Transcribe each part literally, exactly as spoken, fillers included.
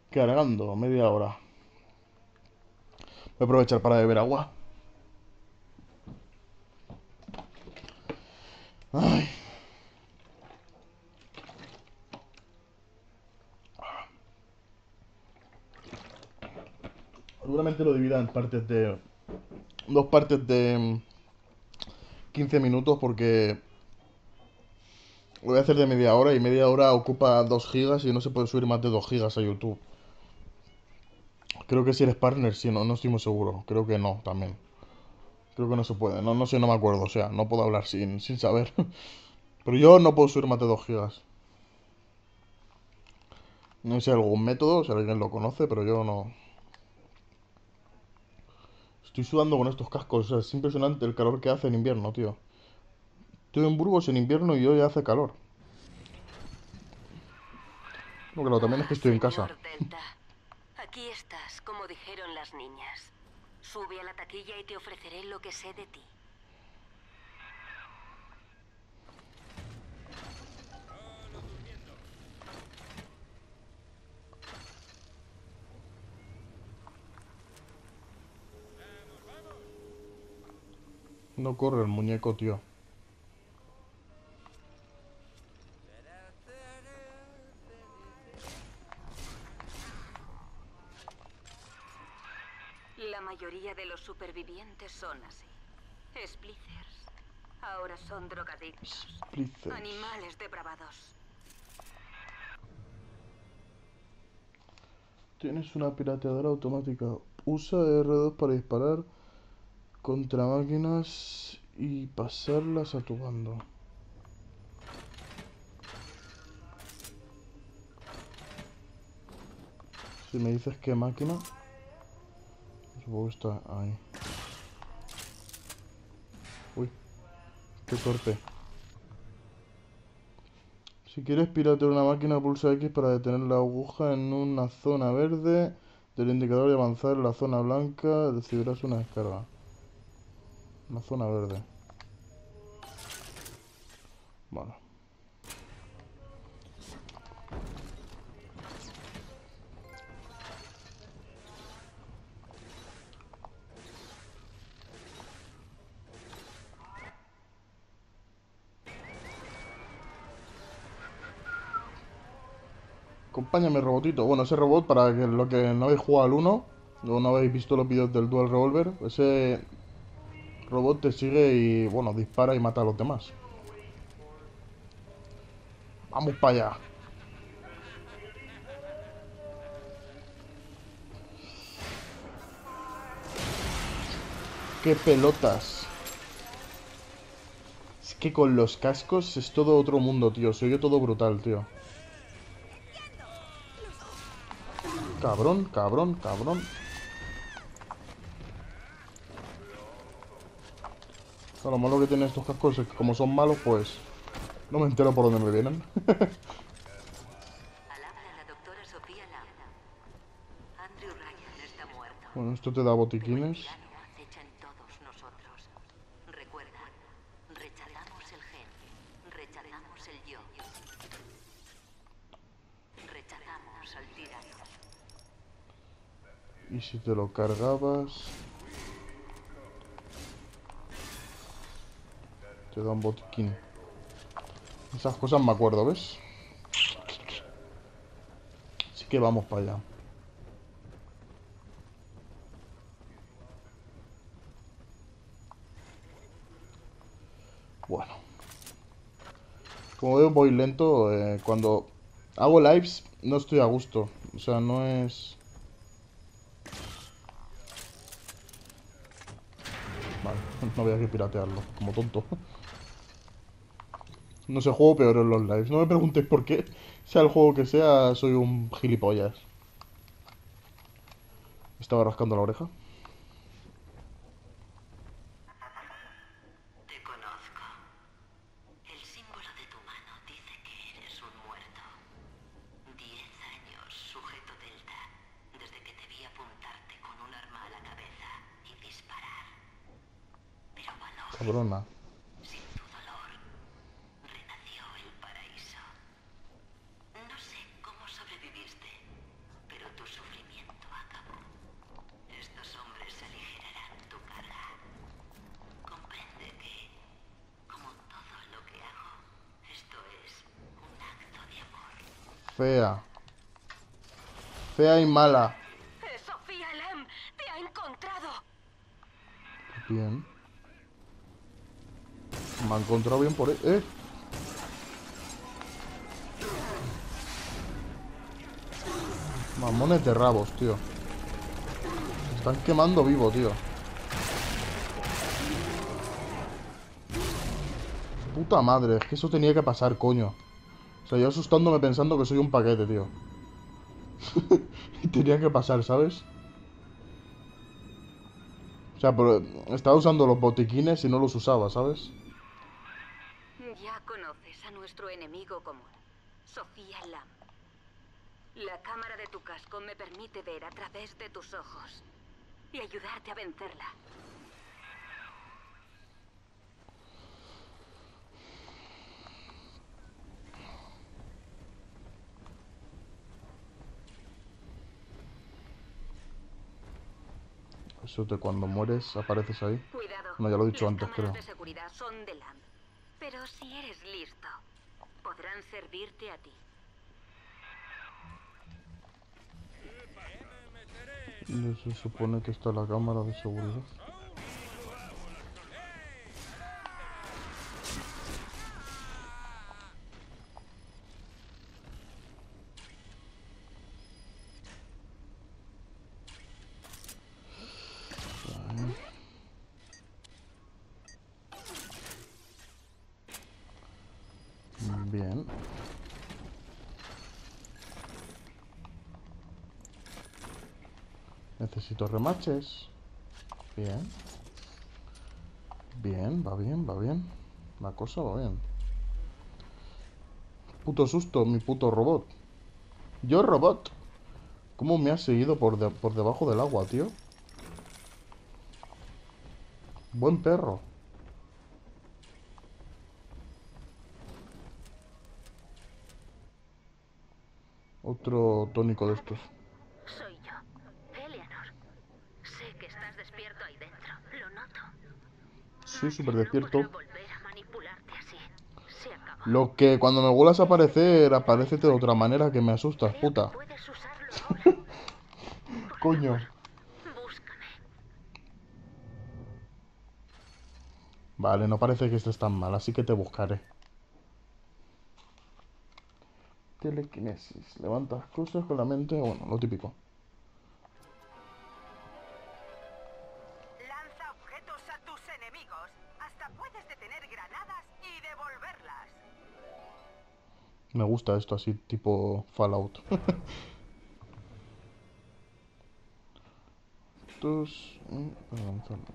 Cargando, media hora. Voy a aprovechar para beber agua. Ay, seguramente lo divida en partes de... Dos partes de mm, quince minutos porque lo voy a hacer de media hora y media hora ocupa dos gigas y no se puede subir más de dos gigas a YouTube. Creo que si eres partner, sí, no, no estoy muy seguro. Creo que no, también. Creo que no se puede. No, no sé, no me acuerdo. O sea, no puedo hablar sin, sin saber. Pero yo no puedo subir más de dos gigas. No sé si hay algún método, si alguien lo conoce, pero yo no. Estoy sudando con estos cascos. O sea, es impresionante el calor que hace en invierno, tío. Estoy en Burgos en invierno y hoy hace calor. No, claro, también es que Ah, estoy en casa. señor Delta. Aquí estás, como dijeron las niñas. Sube a la taquilla y te ofreceré lo que sé de ti. No corre el muñeco, tío. La mayoría de los supervivientes son así. Splicers. Ahora son drogadictos. Splitters. Animales depravados. Tienes una pirateadora automática. Usa R dos para disparar contra máquinas y pasarlas a tu bando. Si me dices qué máquina, supongo que está ahí. Uy, qué torpe. Si quieres piratear una máquina, pulsa X para detener la aguja en una zona verde del indicador y avanzar en la zona blanca. Recibirás una descarga. Una zona verde. Bueno. Acompáñame, robotito. Bueno, ese robot, para que lo que no habéis jugado al uno o no habéis visto los vídeos del Dual Revolver, ese robot te sigue y, bueno, dispara y mata a los demás. Vamos para allá. ¡Qué pelotas! Es que con los cascos es todo otro mundo, tío. Se oye todo brutal, tío. Cabrón, cabrón, cabrón. A lo malo que tienen estos cascos es que como son malos, pues no me entero por dónde me vienen. Al habla la doctora Sofía Lam. Andrew Ryan está muerto. Bueno, esto te da Pero el botiquines. tirano acecha en todos nosotros. Recuerda, rechazamos el gen. Rechazamos el yo. Rechazamos al tirano. Y si te lo cargabas, te da un botiquín. Esas cosas me acuerdo, ¿ves? Así que vamos para allá. Bueno, como veo voy lento, eh, cuando hago lives no estoy a gusto. O sea, no es... Vale, no voy a que piratearlo, como tonto. No sé, juego peor en los lives. No me preguntéis por qué. Sea el juego que sea, soy un gilipollas. Estaba rascando la oreja. Te conozco. El símbolo de tu mano dice que eres un muerto. Diez años sujeto Delta, desde que te vi apuntarte con un arma a la cabeza y disparar. Pero valor, Cabrona. sin tu dolor, renació el paraíso. No sé cómo sobreviviste, pero tus Fea. Fea y mala. Sofía Lam te ha encontrado. Bien. Me ha encontrado bien por ahí. ¡Eh! Mamones de rabos, tío. Se están quemando vivo, tío. Puta madre, es que eso tenía que pasar, coño. O sea, yo asustándome pensando que soy un paquete, tío. Y tenía que pasar, ¿sabes? O sea, pero estaba usando los botiquines y no los usaba, ¿sabes? Ya conoces a nuestro enemigo común, Sofía Lam. La cámara de tu casco me permite ver a través de tus ojos y ayudarte a vencerla. Eso de cuando mueres apareces ahí. Cuidado. No, ya lo he dicho Las antes, cámaras creo. de seguridad son de Lam. Pero si eres listo, podrán servirte a ti. Y se supone que está la cámara de seguridad. Bien. Necesito remaches. Bien. Bien, va bien, va bien. La cosa va bien. Puto susto, mi puto robot. Yo robot. ¿Cómo me has seguido por, de- por debajo del agua, tío? Buen perro. Otro tónico de estos. Soy yo, Eleanor. Sé que estás despierto ahí dentro. Lo noto. Sí, súper No podré despierto. volver a manipularte así. Se acabó. Lo que cuando me vuelvas a aparecer, aparecete de otra manera que me asustas, Creo que puta. puedes usarlo ahora. Por Coño. favor, búscame. Vale, no parece que estés tan mal, así que te buscaré. Telequinesis. Levantas cosas con la mente. Bueno, lo típico. Lanza objetos a tus enemigos. Hasta puedes detener granadas y devolverlas. Me gusta esto así, tipo Fallout. Estos... eh, para lanzarlos.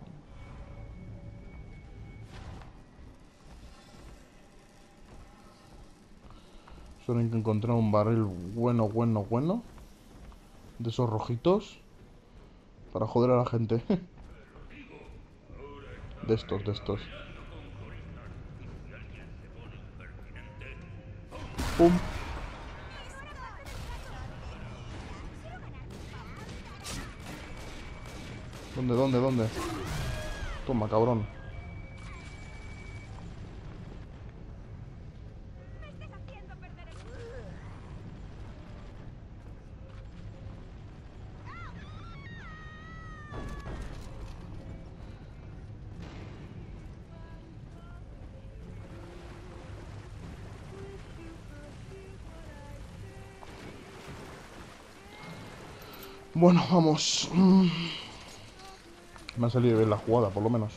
Solo hay que encontrar un barril bueno, bueno, bueno. De esos rojitos. Para joder a la gente. De estos, de estos. Pum. ¿Dónde, dónde, dónde? Toma, cabrón. Bueno, vamos. Mm. Me ha salido bien la jugada, por lo menos.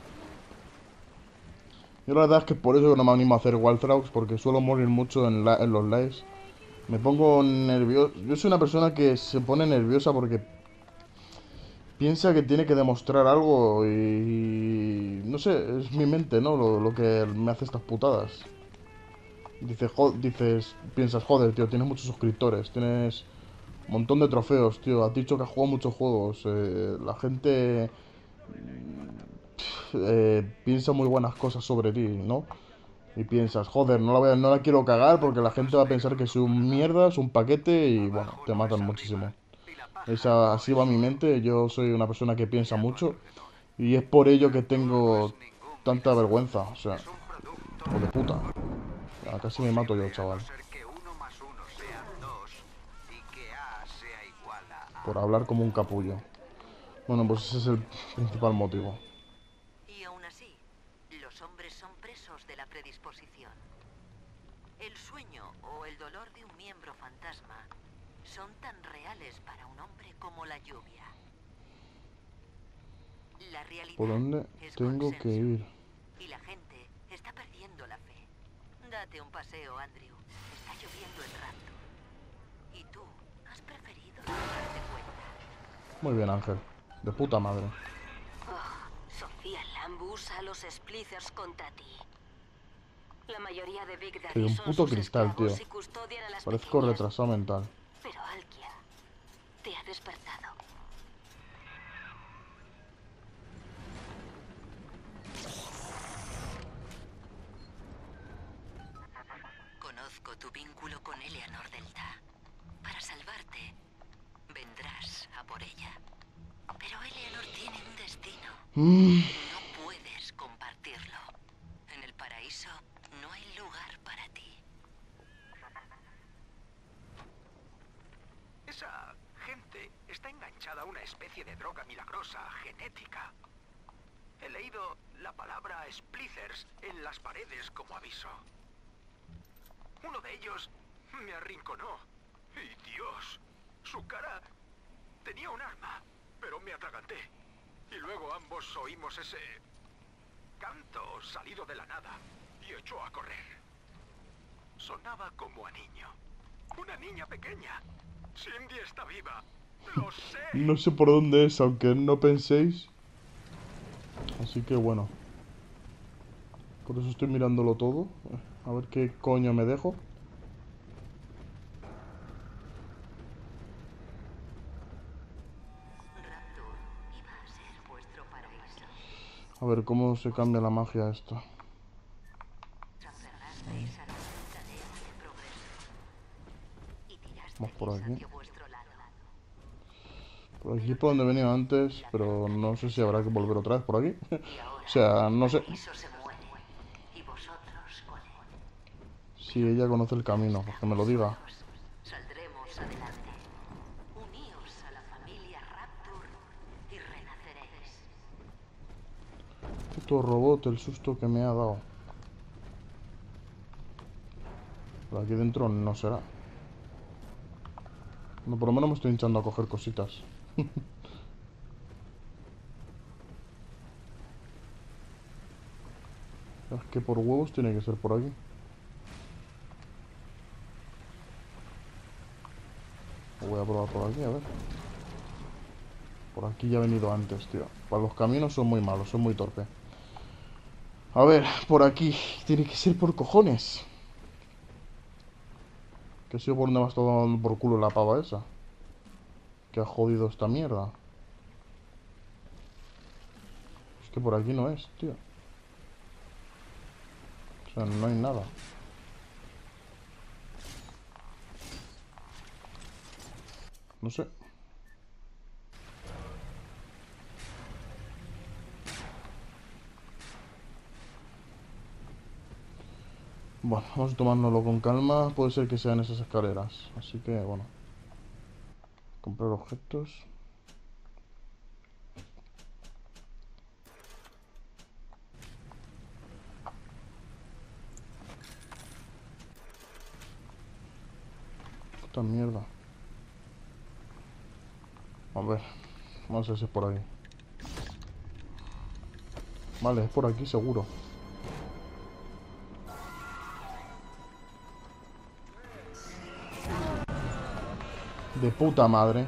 Yo la verdad es que por eso no me animo a hacer Walthrauks, porque suelo morir mucho en, la- en los lives. Me pongo nervioso. Yo soy una persona que se pone nerviosa porque piensa que tiene que demostrar algo y... No sé, es mi mente, ¿no? Lo, lo que me hace estas putadas. Dices, jo- dices, piensas, joder, tío, tienes muchos suscriptores, tienes un montón de trofeos, tío. Has dicho que has jugado muchos juegos. eh, la gente eh, piensa muy buenas cosas sobre ti, ¿no? Y piensas, joder, no la, voy a- no la quiero cagar porque la gente va a pensar que soy un mierda, soy un paquete y bueno, te matan muchísimo. Esa, así va mi mente, yo soy una persona que piensa mucho y es por ello que tengo tanta vergüenza, o sea, hijo de puta. Ya, casi me mato yo, chaval. Por hablar como un capullo. Bueno, pues ese es el principal motivo. Y aún así, los hombres son presos de la predisposición. El sueño o el dolor de un miembro fantasma son tan reales para un hombre como la lluvia. La realidad ¿Por dónde es tengo consenso, que ir? y la gente está perdiendo la fe. Date un paseo, Andrew. Está lloviendo el rapto. Y tú has preferido no darte cuenta. Muy bien, Ángel. De puta madre. Oh, Sofía Lamb usa a los Splicers contra ti. La mayoría de Big Soy Daddy un son puto sus cristal, tío. esclavos y custodian a las Parezco pequeñas. retrasado mental. Pero alguien te ha despertado. Conozco tu vínculo con Eleanor Delta. Para salvarte, vendrás a por ella. Pero Eleanor tiene un destino. Mm, No puedes compartirlo. En el paraíso no hay lugar para ti. Esa gente está enganchada a una especie de droga milagrosa, genética. He leído la palabra Splicers en las paredes como aviso. Uno de ellos me arrinconó. Y Dios, su cara tenía un arma, pero me atraganté. Y luego ambos oímos ese canto salido de la nada y echó a correr. Sonaba como a niño. Una niña pequeña. Cindy está viva. Lo sé. no sé por dónde es, aunque no penséis. Así que bueno. Por eso estoy mirándolo todo. A ver qué coño me dejo. Rapture iba a ser vuestro paraíso. A ver cómo se cambia la magia esto. Aferrasteis a la cadena de progreso. Y Vamos por tirasteis aquí. hacia vuestro lado. Por aquí por donde venía antes, pero no sé si habrá que volver otra vez por aquí. Y ahora O sea, no sé eso se muere. Y vosotros con él. si ella conoce el camino, pues que me lo diga. Saldremos adelante. Uníos a la familia Rapture y renaceréis. Puto robot, el susto que me ha dado. Por aquí dentro no será. No, por lo menos me estoy hinchando a coger cositas. Es que por huevos tiene que ser por aquí. Lo voy a probar por aquí, a ver. Por aquí ya he venido antes, tío. Para los caminos son muy malos, son muy torpe. A ver, por aquí. Tiene que ser por cojones. Que sé yo por dónde me ha estado dando por culo la pava esa. Que ha jodido esta mierda. Es que por aquí no es, tío. O sea, no hay nada. No sé. Bueno, vamos a tomárnoslo con calma. Puede ser que sean esas escaleras. Así que, bueno. Comprar objetos. Puta mierda. A ver. Vamos a ver si es por aquí. Vale, es por aquí seguro. De puta madre.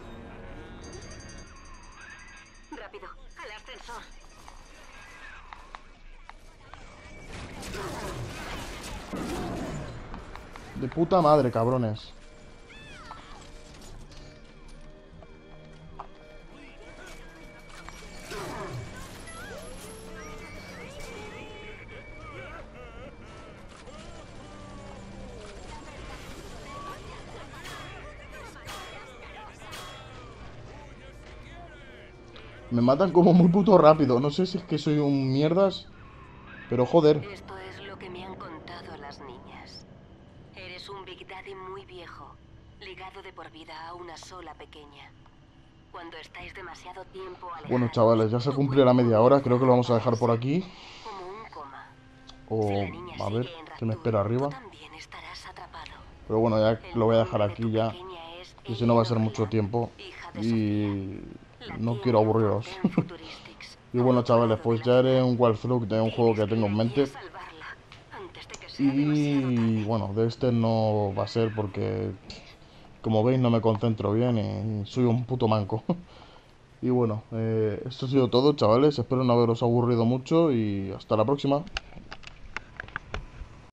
Rápido, al ascensor. De puta madre, cabrones. Me matan como muy puto rápido. No sé si es que soy un mierdas. Pero joder. Esto es lo que me han contado las niñas. Eres un Big Daddy muy viejo. ligado de por vida a una sola pequeña. Cuando estáis demasiado tiempo alejados, Bueno, chavales, ya se tu cumple la cuerpo media hora. comienza Creo que lo vamos a dejar por aquí. como un coma. O, Si la niña a ver, sigue en qué me Rapture, espera arriba. tú también estarás atrapado. Pero bueno, ya El lo voy a dejar nombre de aquí tu ya. pequeña es Y si no va a ser Eleanor mucho Lamb, tiempo. hija de Y Sofía. La no tiene quiero un aburriros. Orden Futuristics, Y al bueno, otro chavales, lado pues de ya la haré ciudad. un walkthrough de un juego que Tienes tengo en ir allí a mente. salvarla, antes de que sea demasiado Y tarde. bueno, de este no va a ser porque, como veis, no me concentro bien y soy un puto manco. Y bueno, eh, esto ha sido todo, chavales. Espero no haberos aburrido mucho y hasta la próxima.